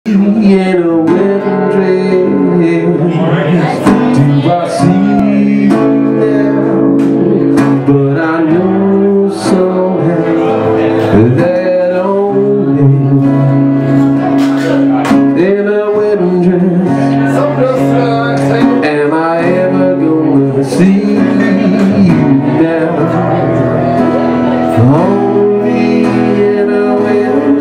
In a wedding dress, do I see you now? But I know somehow that only in a wedding dress am I ever gonna see you now. Only in a wedding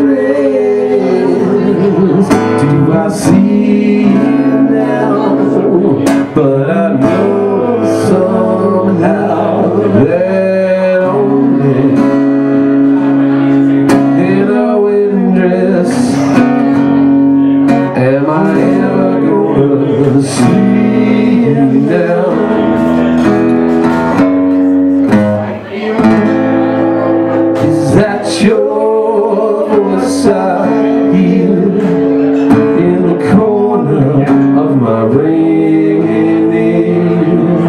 dress do I see you now, but I know somehow that only in a wedding dress am I ever gonna see you now. Is that your voice I hear in the corner of my ringing ear?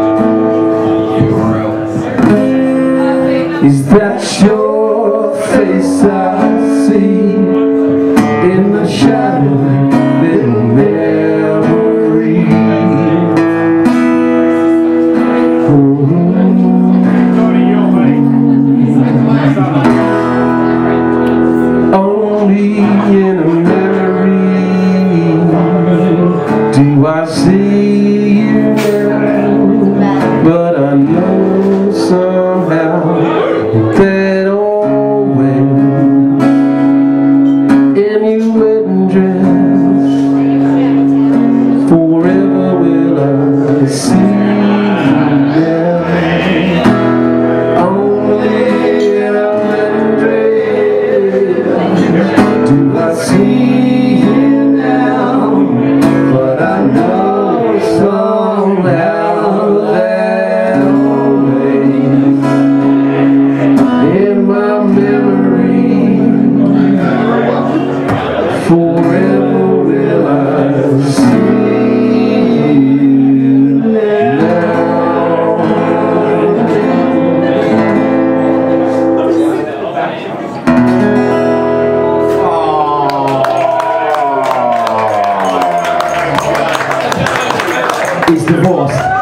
Is that your face I see in the shadow, little memory? Only in a memory do I see you now, but I know somehow that always in your wedding dress forever will I see you now. Only in a wedding dress do I see you now, but I know somehow that always in my memory forever will I see you now. He's divorced.